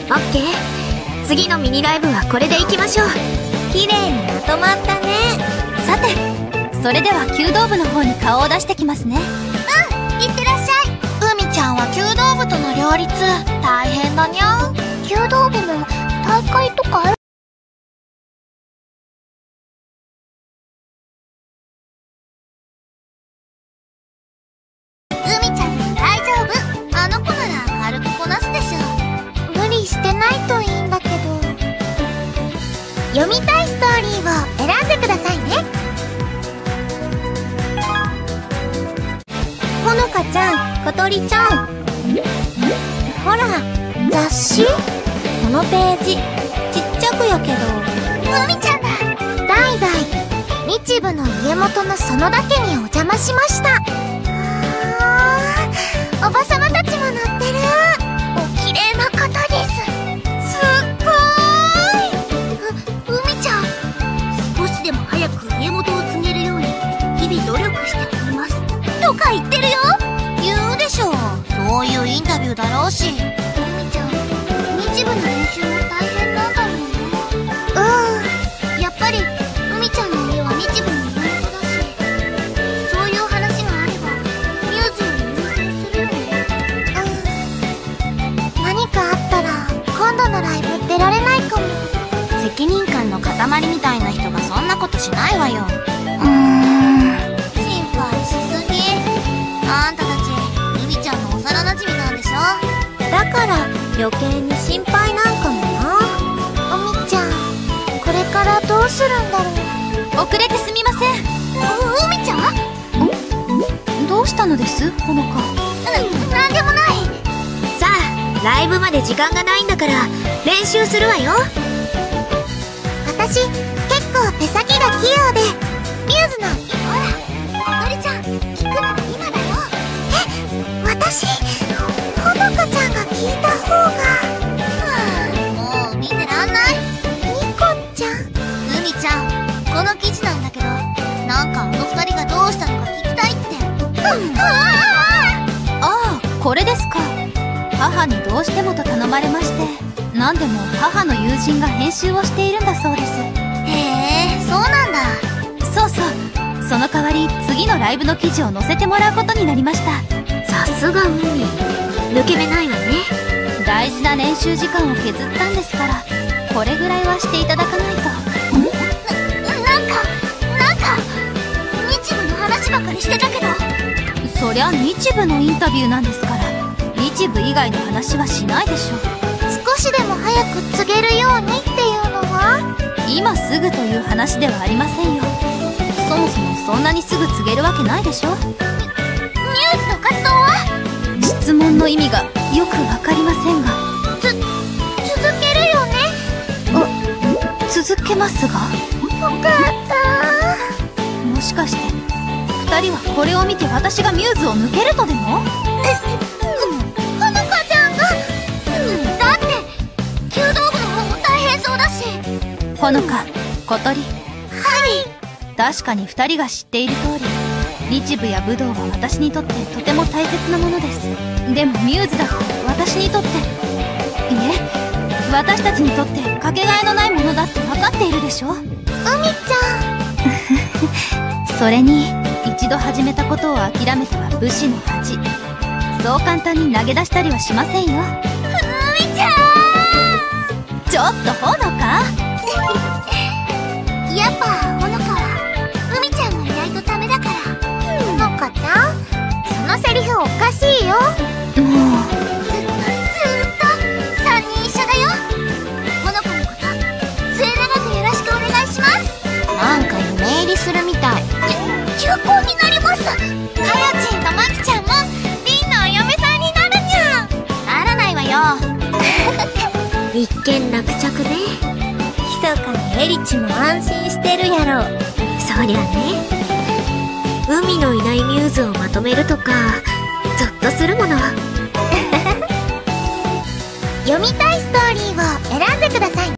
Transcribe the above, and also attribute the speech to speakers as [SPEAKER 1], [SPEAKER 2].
[SPEAKER 1] オッケー。次のミニライブはこれでいきましょう。
[SPEAKER 2] 綺麗にまとまったね。
[SPEAKER 3] さて、それでは弓道部の方に顔を出してきますね。
[SPEAKER 2] いってらっしゃい。
[SPEAKER 4] 海ちゃんは弓道部との両立大変だにゃん。
[SPEAKER 2] 弓道部も大会とかある？海ちゃん大丈夫。あの子なら軽くこなすでしょ。無理してないといいんだけど。読みたいストーリーを選んでくださいね。ほのかちゃん、ことりちゃん。ほら、雑誌？このページ、ちっちゃくやけど。海ちゃんだ。代々、日舞の家元の園田家にお邪魔しました。おばさまたちも乗ってる。お綺麗な方です。すっごーい。海ちゃん、少しでも早く家元を告げるように日々努力しておりますとか言ってるよ。言うでしょう。そういうインタビューだろうし。海ちゃん、日舞の練習も大変なんだろうね。やっぱり海ちゃんの家は日舞の家元だし、そういう話があればミューズを優先するよね。何かあったら今度のライブ出られないかも。
[SPEAKER 4] 責任感の塊みたいな人がそんなことしないわよ。
[SPEAKER 2] 心配しすぎ。あんたたち海ちゃんの幼馴染なんでしょ。だから余計に心配なんかもな。海ちゃん、これからどうするんだろう。
[SPEAKER 3] 遅れてすみません。
[SPEAKER 2] 海ちゃん？
[SPEAKER 3] どうしたのです、ほのか。
[SPEAKER 2] なんでもない。
[SPEAKER 1] さあ、ライブまで時間がないんだから練習するわよ。
[SPEAKER 2] 私、結構手先が器用で、ミューズの、ほら、おとりちゃん、聞くなら今だよ。私、ほのかちゃんが聞いた方が。もう見てらんない。ニコちゃん。海ちゃん、この記事なんだけど、なんかあの二人がどうしたのか聞きたいって。
[SPEAKER 3] ああ、これですか。母にどうしてもと頼まれまして、何でも母の友人が編集をしているんだそうです。
[SPEAKER 2] へえ、そうなんだ。
[SPEAKER 3] そうそう、その代わり次のライブの記事を載せてもらうことになりました。
[SPEAKER 1] さすが海、抜け目ないわね。
[SPEAKER 3] 大事な練習時間を削ったんですから、これぐらいはしていただかないと。
[SPEAKER 2] なんか日舞の話ばかりしてたけど。
[SPEAKER 3] そりゃ日舞のインタビューなんですから、日舞以外の話はしないでしょ。
[SPEAKER 2] 少しでも早く告げるようにっていうのは？
[SPEAKER 3] 今すぐという話ではありませんよ。そもそもそんなにすぐ告げるわけないでしょ。
[SPEAKER 2] ミューズの活動は？
[SPEAKER 3] 質問の意味がよくわかりませんが。
[SPEAKER 2] 続けるよね？
[SPEAKER 3] 続けますが？
[SPEAKER 2] よかった。
[SPEAKER 3] もしかして2人はこれを見て私がミューズを抜けるとでも？
[SPEAKER 2] ほのかちゃんが。だって弓道部の方も大変そうだし。
[SPEAKER 3] ほのか、小鳥。
[SPEAKER 2] はい。
[SPEAKER 3] 確かに2人が知っている通り、日舞や武道は私にとってとても大切なものです。でもミューズだって私にとって、いえ、私たちにとってかけがえのないものだって分かっているでしょ。
[SPEAKER 2] 海ちゃ
[SPEAKER 3] んそれに一度始めたことを諦めては武士の恥。そう簡単に投げ出したりはしませんよ。
[SPEAKER 2] 海ちゃ
[SPEAKER 3] ん、ちょっとほのか
[SPEAKER 2] やっぱほのかは海ちゃんがいないとダメだから。ほのかちゃん、そのセリフおかしいよ。
[SPEAKER 3] もう
[SPEAKER 2] ずっと3人一緒だよ。ほのかのこと末永くよろしくお願いします。
[SPEAKER 4] なんか夢入りするみたい。
[SPEAKER 2] 休校になります。かやちんとまきちゃんもりんのお嫁さんになるにゃん。
[SPEAKER 4] ならないわよ。
[SPEAKER 1] 一見落着ね。
[SPEAKER 2] 密かにエリチも安心してるやろ。
[SPEAKER 1] そりゃね。海のいないミューズをまとめるとかゾッとするもの。
[SPEAKER 2] 読みたいストーリーを選んでくださいね。